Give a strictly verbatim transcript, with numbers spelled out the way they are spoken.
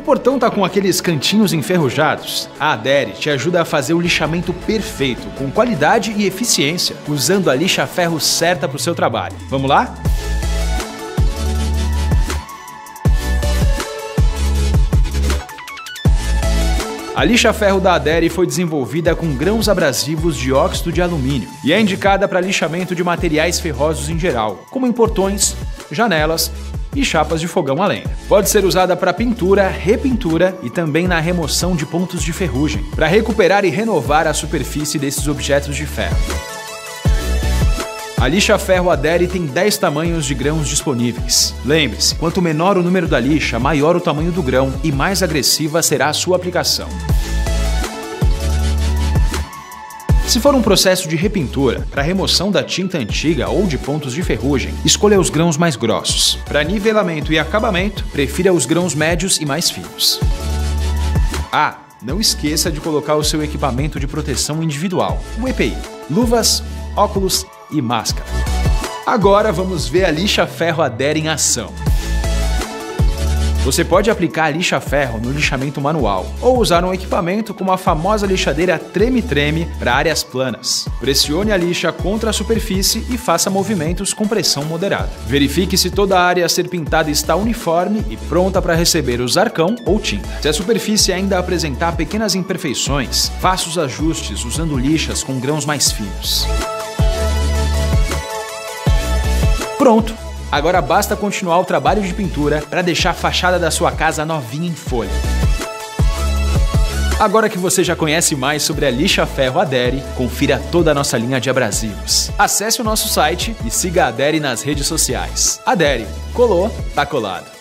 portão tá com aqueles cantinhos enferrujados? A Adere te ajuda a fazer o lixamento perfeito, com qualidade e eficiência, usando a lixa-ferro certa para o seu trabalho. Vamos lá? A lixa-ferro da Adere foi desenvolvida com grãos abrasivos de óxido de alumínio e é indicada para lixamento de materiais ferrosos em geral, como em portões, janelas e chapas de fogão a lenha. Pode ser usada para pintura, repintura e também na remoção de pontos de ferrugem, para recuperar e renovar a superfície desses objetos de ferro. A lixa-ferro Adere tem dez tamanhos de grãos disponíveis. Lembre-se, quanto menor o número da lixa, maior o tamanho do grão e mais agressiva será a sua aplicação. Se for um processo de repintura, para remoção da tinta antiga ou de pontos de ferrugem, escolha os grãos mais grossos. Para nivelamento e acabamento, prefira os grãos médios e mais finos. Ah, não esqueça de colocar o seu equipamento de proteção individual, o E P I, luvas, óculos e máscara. Agora vamos ver a lixa-ferro Adere em ação. Você pode aplicar a lixa-ferro no lixamento manual ou usar um equipamento como a famosa lixadeira treme-treme para áreas planas. Pressione a lixa contra a superfície e faça movimentos com pressão moderada. Verifique se toda a área a ser pintada está uniforme e pronta para receber o zarcão ou tinta. Se a superfície ainda apresentar pequenas imperfeições, faça os ajustes usando lixas com grãos mais finos. Pronto! Agora basta continuar o trabalho de pintura para deixar a fachada da sua casa novinha em folha. Agora que você já conhece mais sobre a lixa-ferro Adere, confira toda a nossa linha de abrasivos. Acesse o nosso site e siga a Adere nas redes sociais. Adere, colou, tá colado.